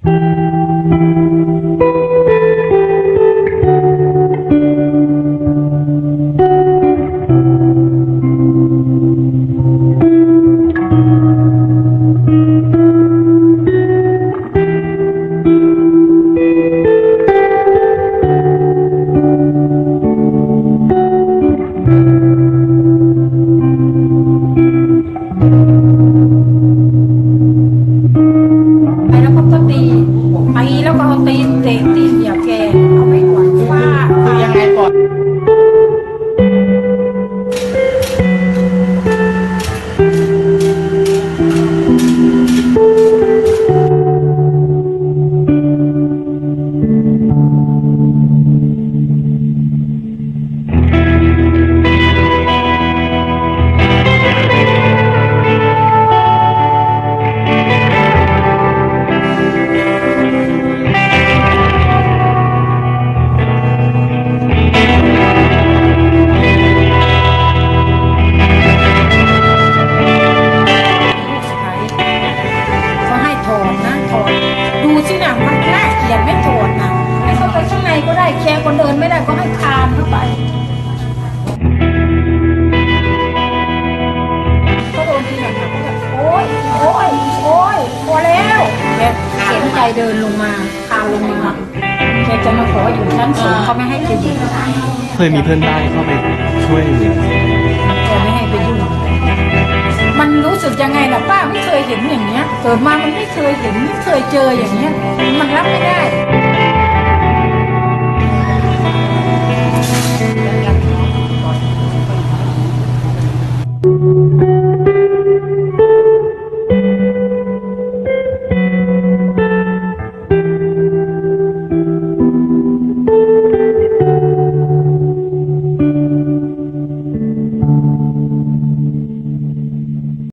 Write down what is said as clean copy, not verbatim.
แชร์คนเดินไม่ได้ก็ให้คานเข้าไปก็โดนทีหลังก็แบบโอ๊ยพอแล้วแกเข็นใจเดินลงมาคานลงมาแกจะมาขออยู่ชั้นสูงเขาไม่ให้แกอยู่เคยมีเพื่อนบ้านเข้าไปช่วยเหลือแกไม่ให้ไปยุ่งมันรู้สึกยังไงล่ะป้าไม่เคยเห็นอย่างเงี้ยเกิดมามันไม่เคยเห็นไม่เคยเจออย่างเงี้ยมันรับไม่ได้